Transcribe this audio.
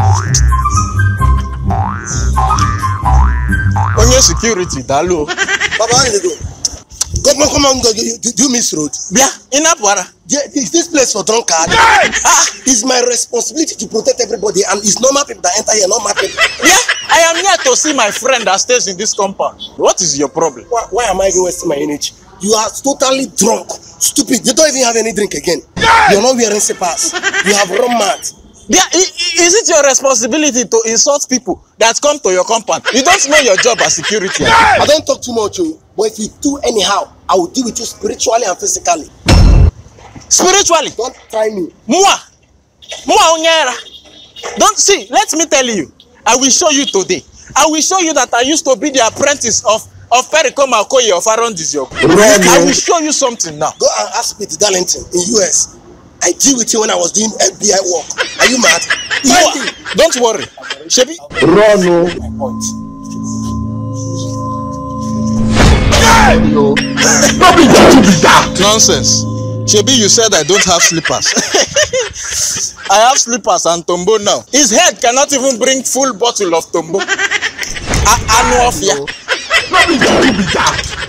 Onye security, dalo. Baba, how did you go? Come on, go. Do you miss road? Yeah, in Apwara. Is this place for drunkard? It's my responsibility to protect everybody, and it's normal people that enter here, not my people. Yeah, I am here to see my friend that stays in this compound. What is your problem? Why am I even wasting my energy? You are totally drunk, stupid. You don't even have any drink again. You're not wearing slippers. You have run mad. Yeah, is it your responsibility to insult people that come to your compound? You don't know your job as security. I don't talk too much, but if you do anyhow, I will deal with you spiritually and physically. Spiritually? Don't try me. Mua Onyera. Don't see, let me tell you. I will show you today. I will show you that I used to be the apprentice of Pericom Akoye of Aaron Diziok. I will show you something now. Go and ask Peter Darlington in US. I deal with you when I was doing FBI work. Are you mad? Don't worry. Shebi. Rono. My point. Nonsense. Shebi, you said I don't have slippers. I have slippers and Tombo now. His head cannot even bring full bottle of Tombo.